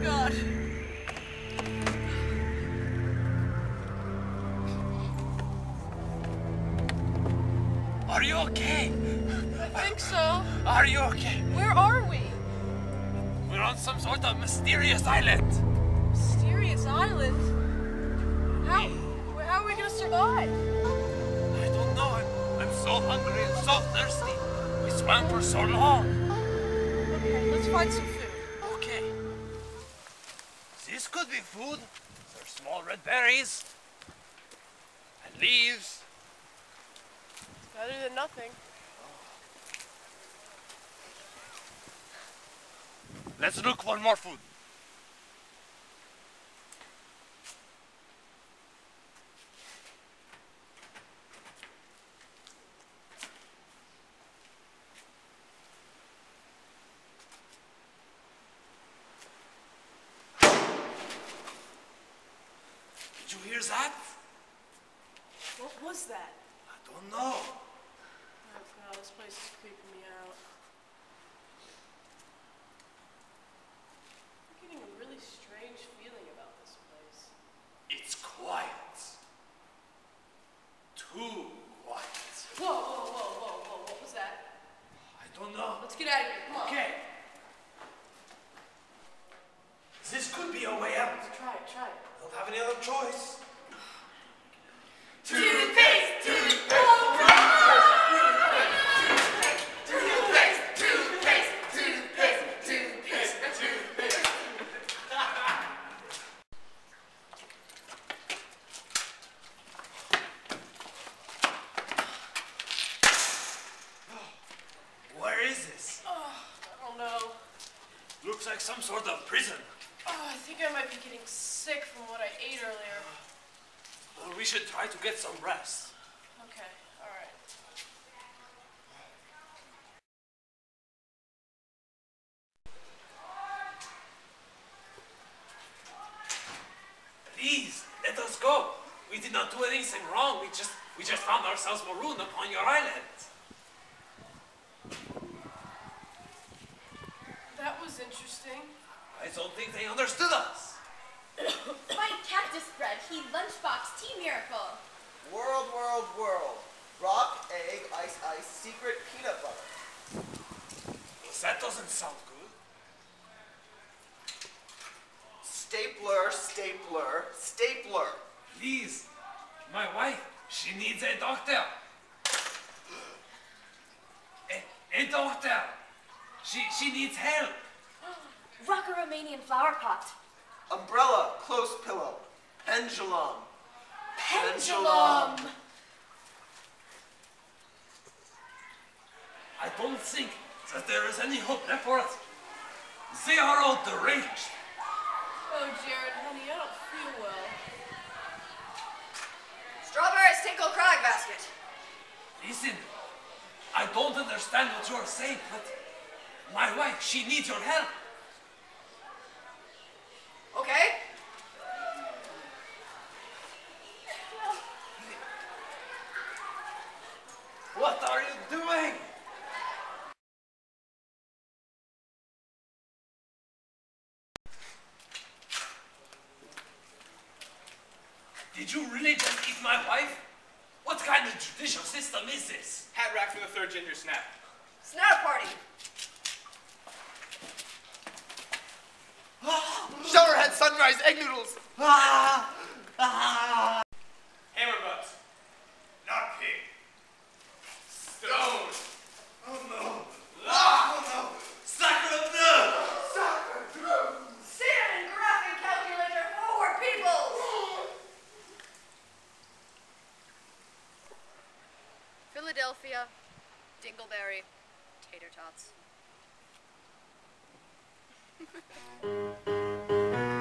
God. Are you okay? I think so. Are you okay? Where are we? We're on some sort of mysterious island. Mysterious island? How are we gonna survive? I don't know. I'm so hungry and so thirsty. We swam for so long. Okay, let's find some food. Okay. This could be food. There's small red berries and leaves. Better than nothing. Let's look for more food. Did you hear that? What was that? I don't know. Oh God, this place is creeping me out. I'm getting a really strange feeling about this place. It's quiet. Too quiet. Whoa, what was that? I don't know. Let's get out of here, come on. Okay. This could be a way out. Try it. Don't have any other choice. Where is this? I don't know. Looks like some sort of prison. Oh, I think I might be getting sick from what I ate earlier. Well, we should try to get some rest. Okay, alright. Please, let us go. We did not do anything wrong. We just found ourselves marooned upon your island. That was interesting. I don't think they understood us. Fight cactus bread, he lunchbox tea miracle. World. Rock, egg, ice, secret peanut butter. That doesn't sound good. Stapler. Please, my wife, she needs a doctor. A doctor. She needs help. Rock a Romanian flower pot. Umbrella, close pillow. Pendulum. Pendulum. I don't think that there is any hope left for us. They are all deranged. Oh, Jared, honey, I don't feel well. Strawberries tinkle crag basket. Listen, I don't understand what you are saying, but my wife, she needs your help. Okay. What are you doing? Did you really just eat my wife? What kind of judicial system is this? Hat rack for the third ginger snap. Snap party. Showerhead sunrise egg noodles. Hammer butts. Not pig. Stone. Oh no! Oh no! Sacre bleu! Salmon graphing calculator for people. Philadelphia, dingleberry, tater tots.